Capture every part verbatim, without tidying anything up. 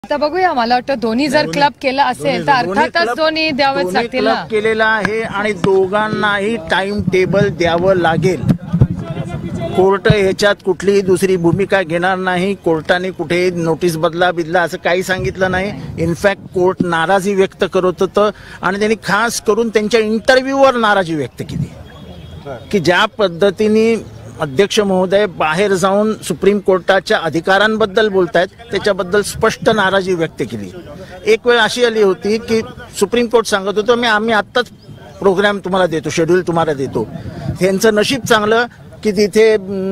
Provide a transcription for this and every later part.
आता बघूया, मला वाटतं दोन्ही जर क्लब केला असेल तर अर्थातच दोन्ही द्यावेच लागतील ना. क्लब केलेला आहे आणि दोघांनाही टाइम टेबल द्यावं लागेल. कोर्ट ह्याच्यात कुठलीही दुसरी भूमिका घेणार नाही. कोर्टाने कुठे नोटीस बदला बिदला असं काही सांगितलं नाही. इनफॅक्ट कोर्ट नाराजी व्यक्त करत होतं आणि त्यांनी खास करून त्यांच्या इंटरव्ह्यूवर नाराजी व्यक्त केली की ज्या पद्धतीने अध्यक्ष महोदय बाहेर जाऊन सुप्रीम कोर्टाच्या अधिकारांबद्दल बोलतायत त्याच्याबद्दल स्पष्ट नाराजी व्यक्त केली. एक वेळ अशी आली होती की सुप्रीम कोर्ट सांगत होतं मी आम्ही आत्ताच प्रोग्राम तुम्हाला देतो, शेड्यूल तुम्हाला देतो. त्यांचं नशीब चांगलं की तिथे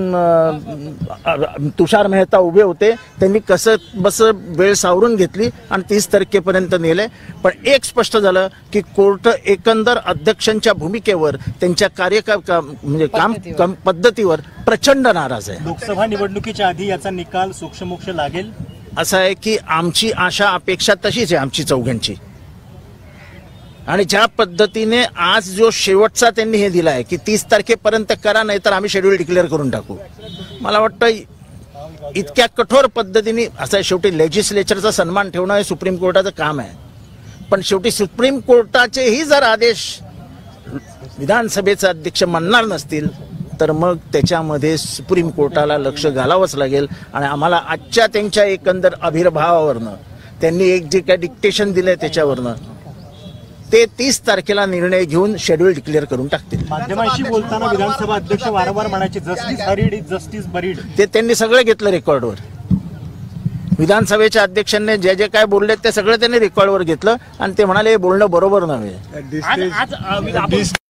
तुषार मेहता उभे होते. त्यांनी कसं बस वेळ सावरून घेतली आणि तीस तारखेपर्यंत नेले. पण एक स्पष्ट झालं की कोर्ट एकंदर अध्यक्षांच्या भूमिकेवर, त्यांच्या कार्य म्हणजे काम पद्धतीवर प्रचंड नाराज आहे. लोकसभा निवडणुकीच्या आधी याचा निकाल सूक्ष्मोक्ष लागेल असं आहे की आमची आशा अपेक्षा तशीच आहे आमची चौघांची. आणि ज्या पद्धतीने आज जो शेवटचा त्यांनी हे दिला आहे की तीस तारखेपर्यंत करा नाही तर आम्ही शेड्यूल डिक्लेअर करून टाकू, मला वाटतं इतक्या कठोर पद्धतीने असं शेवटी लेजिस्लेचरचा सन्मान ठेवणं हे सुप्रीम कोर्टाचं काम आहे. पण शेवटी सुप्रीम कोर्टाचेही जर आदेश विधानसभेचे अध्यक्ष मानणार नसतील तर मग त्याच्यामध्ये सुप्रीम कोर्टाला लक्ष घालावंच लागेल. आणि आम्हाला आजच्या त्यांच्या एकंदर आविर्भावावरनं, त्यांनी एक जे काय डिक्टेशन दिलंय त्याच्यावरनं ते तीस तारखेला निर्णय घेऊन शेड्यूल डिक्लेअर करून टाकतील. माध्यमांशी बोलताना विधानसभा अध्यक्ष वारंवार म्हणायचे justice hurried is justice buried. ते त्यांनी सगळं घेतलं रेकॉर्डवर. विधानसभेच्या अध्यक्षांनी जे जे काय बोलले ते सगळं त्यांनी रेकॉर्डवर घेतलं आणि ते म्हणाले हे बोलणं बरोबर नव्हे.